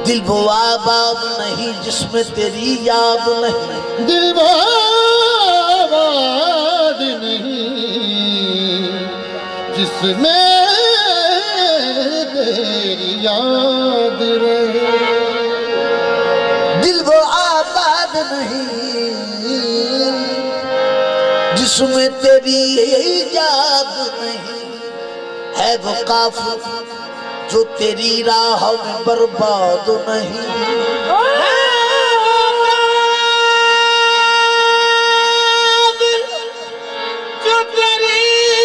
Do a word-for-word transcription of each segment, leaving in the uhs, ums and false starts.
दिल वो आबाद नहीं जिसमें तेरी याद नहीं, दिल वो आबाद नहीं जिसमें तेरी याद रहे। दिल वो आबाद नहीं जिसमें तेरी याद नहीं, है वो काफिर जो तेरी राह में बर्बाद नहीं। जो तेरी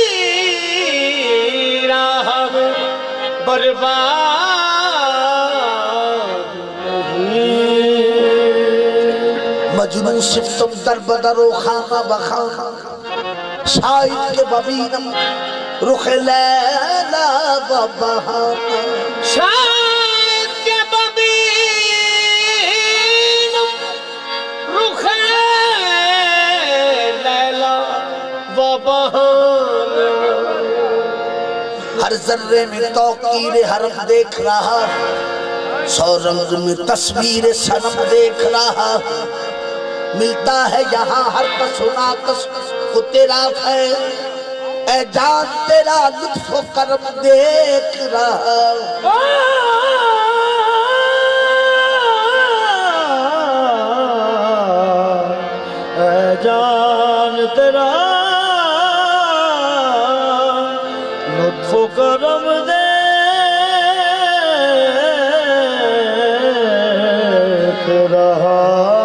राह में बर्बाद नहीं। मजनू सिर्फ तुम दर बदरो खाना बखाना, शायद के बबीनम रुख लैला बबहाना, शायद के बबीनम रुख लैला बबहाना। हर जर्रे में तौकीर हरम देख रहा, सौ रंग में तस्वीर सनम देख रहा। मिलता है यहाँ हर कसुना कस को तेरा फैल, ए जान तेरा लुत्फ करम देख रहा। ए जान तेरा लुत्फ करम देख रहा।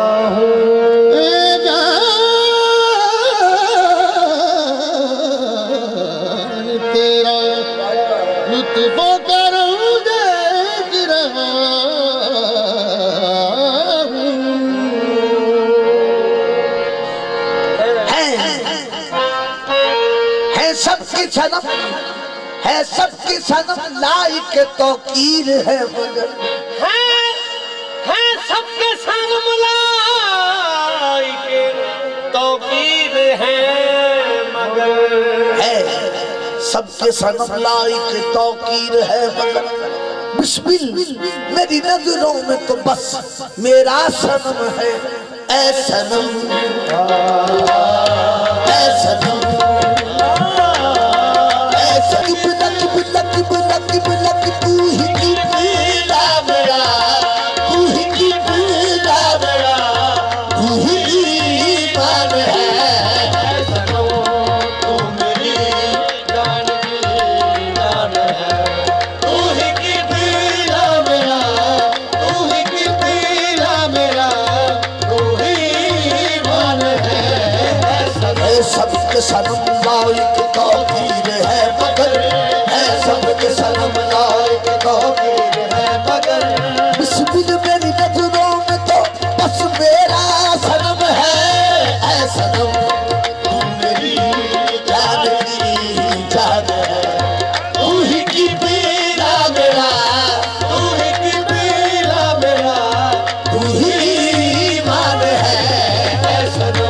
सनम है सबकी सनम लाइक तौकीर है मगर, है है सबके सनम लाइक तौकीर है मगर, है सबके सनम लाइक तौकीर है मगर। बिस्मिल मेरी नजरों में तो बस मेरा सनम है, ऐ सनम ऐ सनम। सनम लाइक तौकीर है मगर, है सबके सनम लाइक तौकीर है मगर। बिस्मिल मेरी नजरों में तो बस मेरा सनम है, ऐ सनम तू मेरी जान की जान है। तू ही की पीरा मेरा, तू ही की पीरा मेरा, तू ही ईमान है, ऐ सनम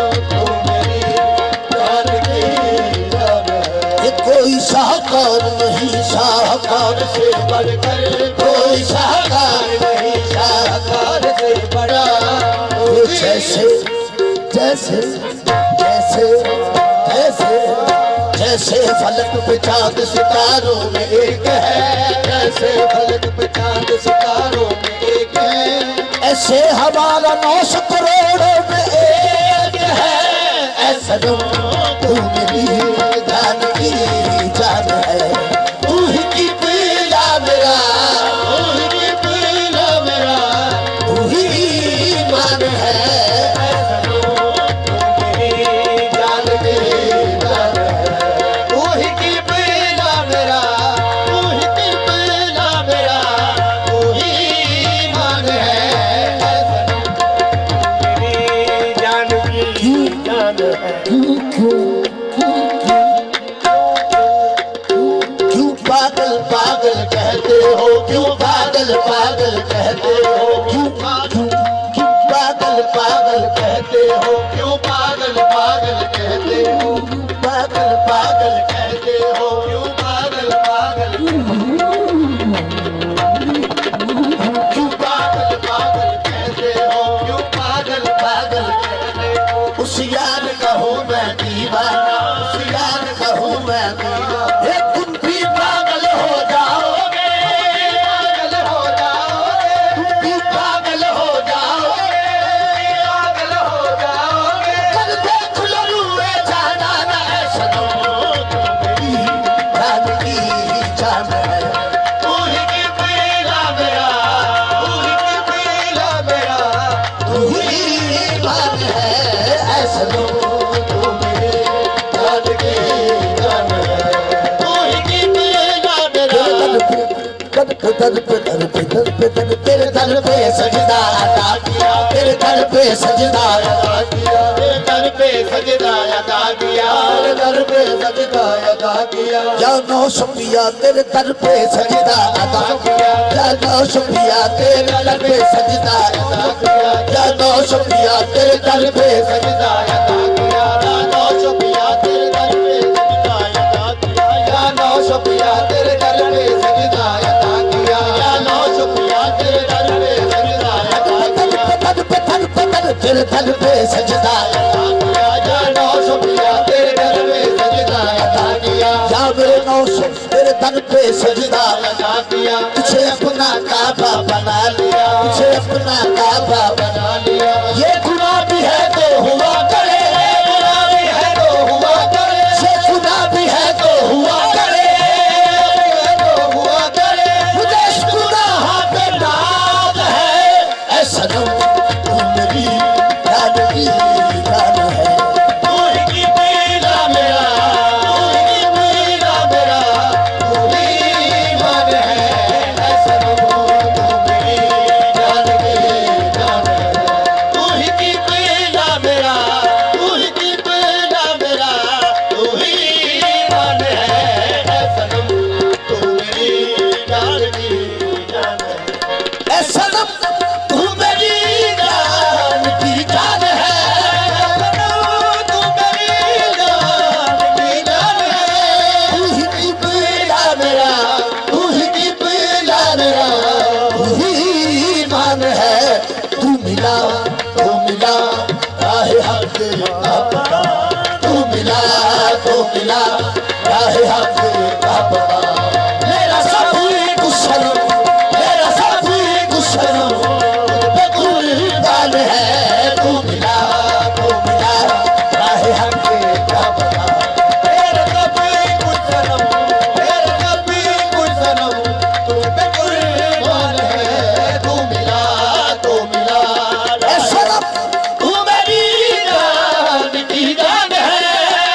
कोई शाहकार नहीं शाहकार से बढ़कर, कोई शाहकार नहीं शाहकार से बड़ा। जैसे जैसे जैसे जैसे जैसे फलक पे चांद सितारों में एक है, जैसे फलक पे चांद सितारों में एक है, ऐसे हमारा नौ सौ करोड़ों में एक है। ऐसा तू मेरी जान की जान है, तू ही की पीला मेरा, तू ही की पीला मेरा, तू ही ईमान है। तू मेरी जान की जान है, तू ही की पीला मेरा, तू ही की पीला मेरा, तू ही ईमान है। मेरी जान की जान है। पागल पागल कहते हो क्यों, पागल पागल कहते हो क्यों, क्यों क्यों पागल पागल कहते हो क्यों, पागल पागल कहते हो, पागल पागल कहते हो क्यों, पागल पागल क्यों यार कहूँ मैं दीवाना, उस यार कहूँ मैं दीवाना। ये तुम भी पागल हो जाओगे, पागल हो जाओगे, तुम भी पागल हो जाओगे, पागल हो जाओगे। कल देख लो रूए जाना ना है सनम, मेरी जान की जान है। तू ही की पीला मेरा, तू ही की पीला मेरा, तू ही जान है ऐ सनम। दर पे दर पे दर पे दर तेरे दर पे सजदा अदा किया, तेरे दर पे सजदा अदा किया, तेरे दर पे सजदा अदा किया, तेरे दर पे सजदा अदा किया। या नौशपिया तेरे दर पे सजदा अदा किया, या नौशपिया तेरे दर पे सजदा अदा किया, या नौशपिया तेरे दर पे सजदा अदा किया, या नौशपिया तेरे दर पे सजदा अदा किया, या नौशपिया तेरे दर पे सजदा अदा किया, या नौशपिया तेरे दर पे सजदा अदा किया, दर पे दर पे दर तेरे दर पे सजदा अदा किया, या नौशपिया तेरे दर पे सजदा अदा किया, या मेरे नौशप तेरे दर पे सजदा अदा किया। तुझे अपना काबा बना लिया, तुझे अपना काबा बना लिया। ये गुनाह भी है तो हुआ करे, गुनाह भी है तो हुआ करे, ये गुनाह भी है तो हुआ करे, तो हुआ करे। मुझे इस गुनाह पे नाज है ऐ सनम, तू मेरी जान की जान है। तू ही की पीला मेरा, तू ही की पीला मेरा, तू ही मान है ऐ सनम, तू मेरी जान की जान है। तू ही की पीला मेरा, तू ही की पीला मेरा, तू ही मान है ऐ सनम, तू मेरी जान की जान है। ऐ सनम तू मेरी जान की जान है, तू मेरी जान की जान है। तू ही की पीला मेरा, तू ही की पीला मेरा, तू ही मान है। तू मिला, तू मिला राहे हक का पता, तू मिला, तू मिला राहे हक का पता। मेरा सभी गुस्सा, मेरा सभी गुस्सा तुझ पे कुर्बान है। तू मिला, तू मिला राहे हक का पता। मेरा सभी गुस्सा, मेरा सभी गुस्सा तुझ पे कुर्बान है। तू मिला, तू मिला ऐ सनम, तू मेरी जान की जान है,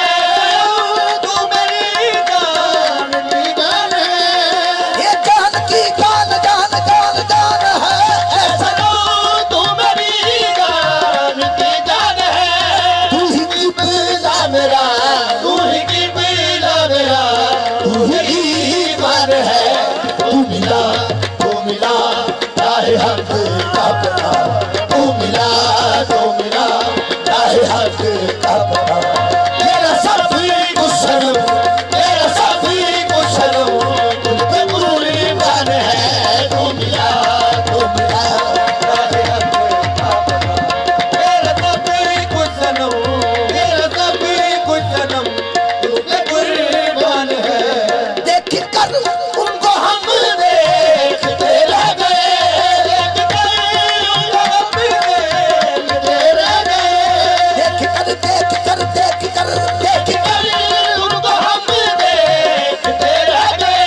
तू मेरी जान की जान है। ये जान की जान जान जान जान है ऐ सनम, तू मेरी जान की जान है। तू ही की पीला मेरा, तू ही की पीला मेरा, तू ही मान है। तू मिला, तू मिला राहे हक का पता, तू मिला, तू मिला राहे हक का पता। मेरा सभी गुस्सा, मेरा सभी गुस्सा तुझ पे कुर्बान है। तू मिला, तू मिला राहे हक का पता। मेरा सभी गुस्सा, मेरा सभी गुस्सा तुझ पे कुर्बान है। देख कर उनको हम देखते रह गए, देख कर उनको हम देखते रह गए। देख कर, देख कर, देख कर, देख कर उनको हम देखते रह गए।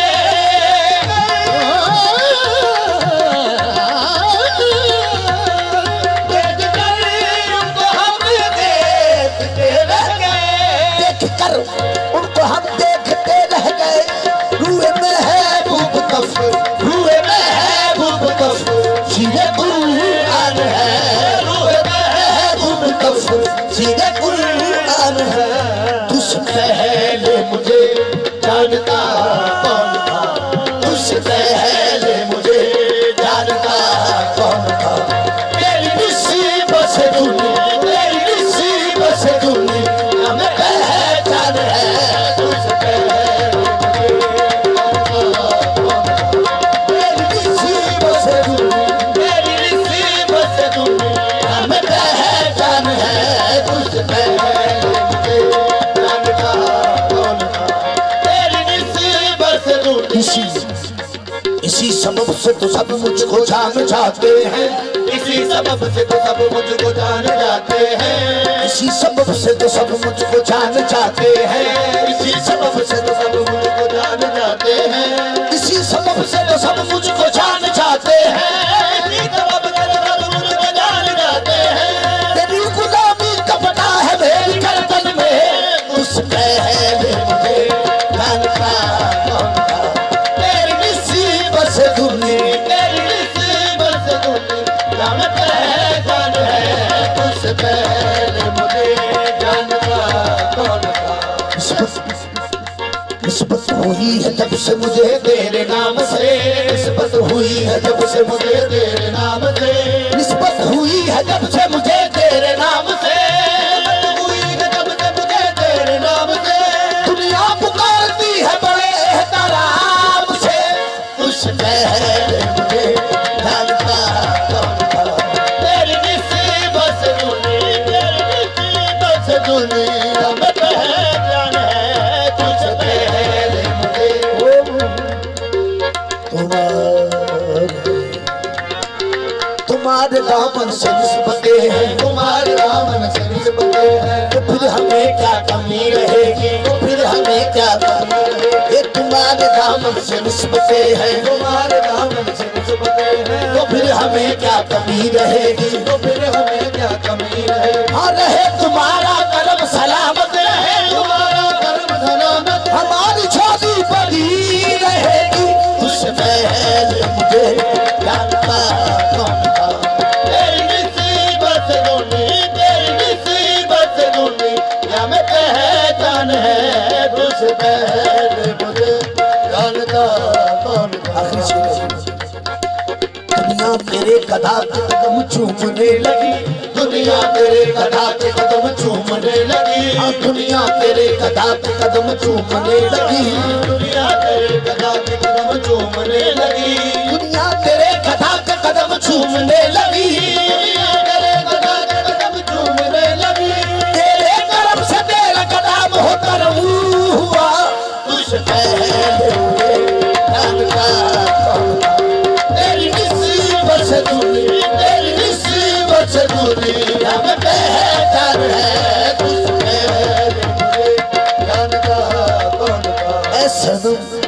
देख कर उनको हम देखते रह गए, देख कर उनको हम देखते रह गए। रूए में है भूप कफ, रूए में है भूप कफ, सीधे कुरान है। रूए में है भूप कफ, सीधे कुरान है। तुझसे पहले मुझे जानता कौन था, तुझसे पहले मुझे जानता कौन था। मेरी नसीब से दुनिया, मेरी नसीब से दुनिया में पहचान है। तुझसे पहले मुझे जानता कौन था। मेरी नसीब से दुनिया, मेरी नसीब से दुनिया में पहचान है। तुझसे पहले इसी सबब से तो सब मुझको जान जाते हैं, इसी सबब से तो सब मुझको जान जाते हैं, इसी सबब से तो सब मुझको जान जाते हैं, इसी सबब से तो सब मुझको जान जाते हैं, इसी सबब से तो सब मुझको जान जाते हैं, इसी सबब से तो सब मुझको जान जाते हैं। तेरी गुलामी का पता है मेरी गर्दन में, उस पहले मुझे जानता कौन था, तेरी मुसीबत से दूरी, तेरी मुसीबत से दूरी नाम पहचान है, तुझसे पहले मुझे जानता कौन था। निस्बत हुई है जब से मुझे तेरे नाम से, निस्बत हुई है जब से मुझे तेरे नाम से, निस्बत हुई है जब से मुझे तेरे नाम से, हुई है जब से मुझे तेरे नाम से, दुनिया पुकारती है बड़े एहतराम से, उस पहले मुझे जानता कौन था, तेरी मुसीबत से दूरी, तेरी मुसीबत से दूरी नाम पहचान है, तुझसे पहले मुझे तुम्हारे तुम्हारे दामन से निस्बतें हैं, तुम्हारे दामन से निस्बतें हैं, तो फिर हमें क्या कमी रहेगी, तो फिर हमें क्या कमी रहेगी, ये तुम्हारे दामन से निस्बतें हैं, तुम्हारे दामन से निस्बतें हैं, तो फिर हमें क्या कमी रहेगी, तो फिर हमें क्या कमी रहेगी। हाँ रहे तुम्हारा करम सलामत रहे, तुम्हारा कर्म सलामत, हमारी छोटी बड़ी रहेगी, उस पहले मुझे जानता कौन था, तेरी मुसीबत से दूरी, तेरी मुसीबत से दूरी या मैं पहचान है, तुझसे पहले मुझे जानता कौन था। आखिरी शेर। दुनिया तेरे कदा के कदम चूमने लगी, दुनिया तेरे कदा के कदम चूमने लगी, हाँ दुनिया तेरे कदा के कदम चूमने लगी, दुनिया तेरे कदा के कदम चूमने लगी, दुनिया तेरे कदा के कदम चूमने लगी, दुनिया तेरे कदा के कदम चूमने लगी, तेरे करम से तेरा कदम हो करम हुआ, तुझसे पहले मुझे जानता कौन था, तेरी मुसीबत से दूरी, तेरी मुसीबत से दूरी या मैं पहचान है, तुझसे पहले मुझे जानता कौन था। ऐ सनम